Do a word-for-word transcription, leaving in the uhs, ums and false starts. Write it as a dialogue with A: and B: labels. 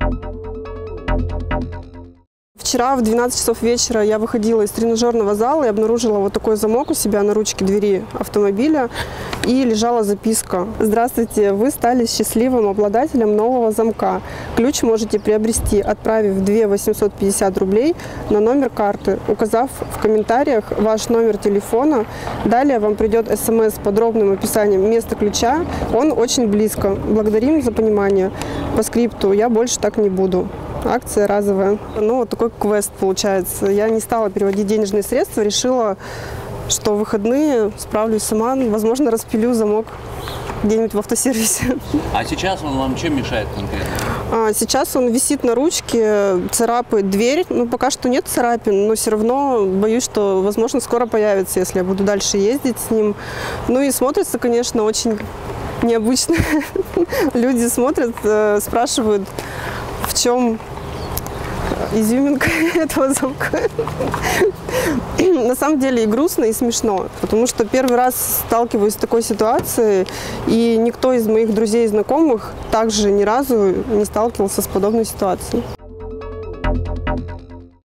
A: Вчера в двенадцать часов вечера я выходила из тренажерного зала и обнаружила вот такой замок у себя на ручке двери автомобиля, и лежала записка. Здравствуйте, вы стали счастливым обладателем нового замка. Ключ можете приобрести, отправив две тысячи восемьсот пятьдесят рублей на номер карты, указав в комментариях ваш номер телефона. Далее вам придет смс с подробным описанием места ключа. Он очень близко. Благодарим за понимание. По скрипту я больше так не буду. Акция разовая. Ну, вот такой квест получается. Я не стала переводить денежные средства, решила, что в выходные справлюсь сама. Возможно, распилю замок где-нибудь в автосервисе.
B: А сейчас он вам чем мешает конкретно?
A: А, сейчас он висит на ручке, царапает дверь. Ну, пока что нет царапин, но все равно боюсь, что, возможно, скоро появится, если я буду дальше ездить с ним. Ну и смотрится, конечно, очень необычно. Люди смотрят, спрашивают, в чем изюминка этого замка. На самом деле и грустно, и смешно, потому что первый раз сталкиваюсь с такой ситуацией, и никто из моих друзей и знакомых также ни разу не сталкивался с подобной ситуацией.